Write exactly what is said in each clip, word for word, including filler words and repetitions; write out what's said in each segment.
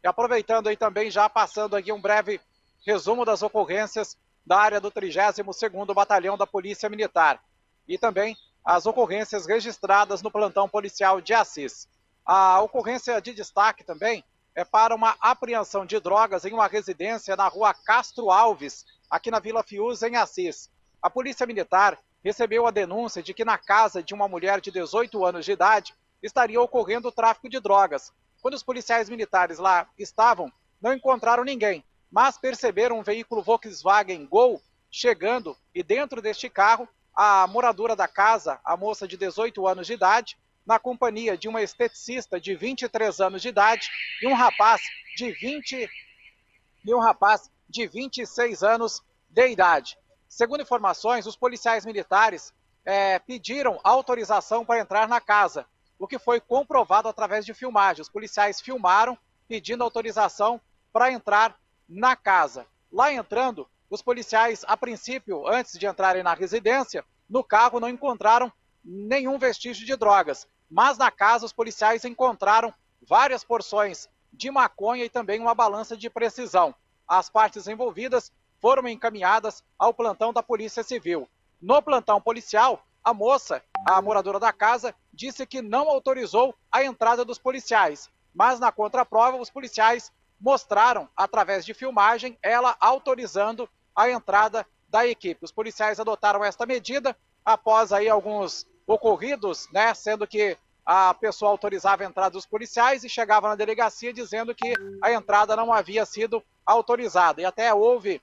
E aproveitando aí também, já passando aqui um breve resumo das ocorrências da área do trigésimo segundo Batalhão da Polícia Militar. E também as ocorrências registradas no plantão policial de Assis. A ocorrência de destaque também é para uma apreensão de drogas em uma residência na rua Castro Alves, aqui na Vila Fius, em Assis. A Polícia Militar recebeu a denúncia de que na casa de uma mulher de dezoito anos de idade estaria ocorrendo o tráfico de drogas. Quando os policiais militares lá estavam, não encontraram ninguém, mas perceberam um veículo Volkswagen Gol chegando e dentro deste carro, a moradora da casa, a moça de dezoito anos de idade, na companhia de uma esteticista de vinte e três anos de idade e um rapaz de vinte e um rapaz de vinte e seis anos de idade. Segundo informações, os policiais militares é, pediram autorização para entrar na casa, o que foi comprovado através de filmagem. Os policiais filmaram pedindo autorização para entrar na casa. Lá entrando, os policiais, a princípio, antes de entrarem na residência, no carro não encontraram nenhum vestígio de drogas, mas na casa os policiais encontraram várias porções de maconha e também uma balança de precisão. As partes envolvidas foram encaminhadas ao plantão da Polícia Civil. No plantão policial, a moça, a moradora da casa, disse que não autorizou a entrada dos policiais, mas na contraprova os policiais mostraram, através de filmagem, ela autorizando a entrada da equipe. Os policiais adotaram esta medida após aí alguns ocorridos, né, sendo que a pessoa autorizava a entrada dos policiais e chegava na delegacia dizendo que a entrada não havia sido autorizada. E até houve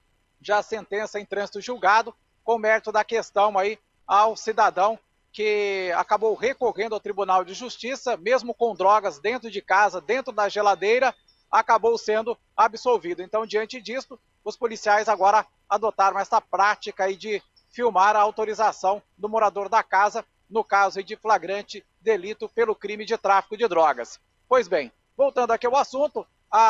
já sentença em trânsito julgado com mérito da questão aí ao cidadão que acabou recorrendo ao Tribunal de Justiça, mesmo com drogas dentro de casa, dentro da geladeira, acabou sendo absolvido. Então, diante disso, os policiais agora adotaram essa prática aí de filmar a autorização do morador da casa, no caso de flagrante delito pelo crime de tráfico de drogas. Pois bem, voltando aqui ao assunto,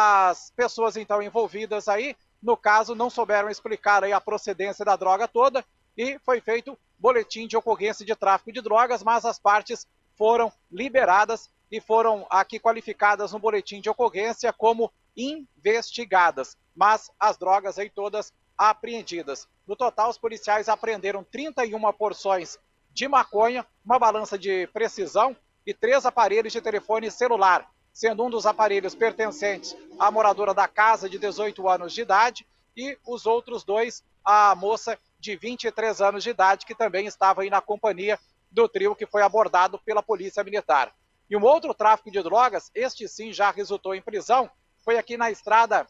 as pessoas então envolvidas aí, no caso, não souberam explicar aí a procedência da droga toda e foi feito boletim de ocorrência de tráfico de drogas, mas as partes foram liberadas e foram aqui qualificadas no boletim de ocorrência como investigadas, mas as drogas aí todas apreendidas. No total, os policiais apreenderam trinta e uma porções de maconha, uma balança de precisão e três aparelhos de telefone celular, sendo um dos aparelhos pertencentes à moradora da casa de dezoito anos de idade e os outros dois à moça de vinte e três anos de idade, que também estava aí na companhia do trio que foi abordado pela Polícia Militar. E um outro tráfico de drogas, este sim já resultou em prisão, foi aqui na estrada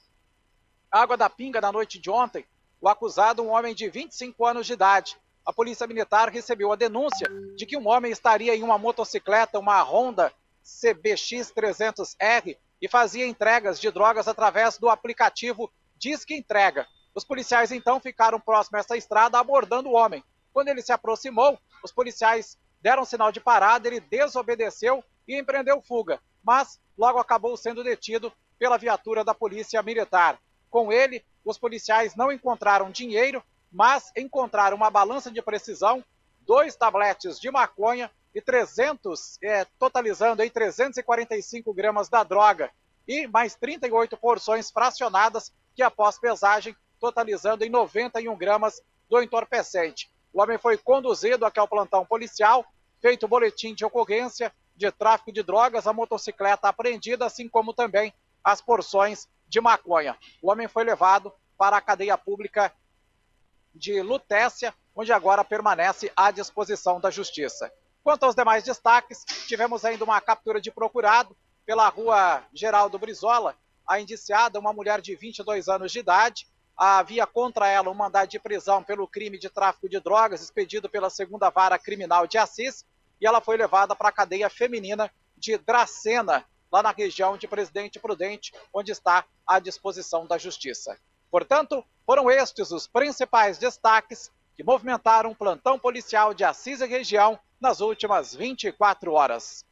Água da Pinga na noite de ontem. O acusado, um homem de vinte e cinco anos de idade. A Polícia Militar recebeu a denúncia de que um homem estaria em uma motocicleta, uma Honda C B X trezentos R, e fazia entregas de drogas através do aplicativo Disque Entrega. Os policiais então ficaram próximos a essa estrada abordando o homem. Quando ele se aproximou, os policiais deram sinal de parada, ele desobedeceu e empreendeu fuga, mas logo acabou sendo detido pela viatura da Polícia Militar. Com ele, os policiais não encontraram dinheiro, mas encontraram uma balança de precisão, dois tabletes de maconha e trezentos, é, totalizando aí trezentos e quarenta e cinco gramas da droga e mais trinta e oito porções fracionadas que após pesagem, totalizando em noventa e um gramas do entorpecente. O homem foi conduzido aqui ao plantão policial, feito o boletim de ocorrência de tráfico de drogas, a motocicleta apreendida, assim como também as porções de maconha. O homem foi levado para a cadeia pública de Lutécia, onde agora permanece à disposição da Justiça. Quanto aos demais destaques, tivemos ainda uma captura de procurado pela rua Geraldo Brizola, a indiciada, uma mulher de vinte e dois anos de idade, havia contra ela um mandado de prisão pelo crime de tráfico de drogas expedido pela segunda Vara Criminal de Assis, e ela foi levada para a cadeia feminina de Dracena, lá na região de Presidente Prudente, onde está à disposição da Justiça. Portanto, foram estes os principais destaques que movimentaram o plantão policial de Assis e região nas últimas vinte e quatro horas.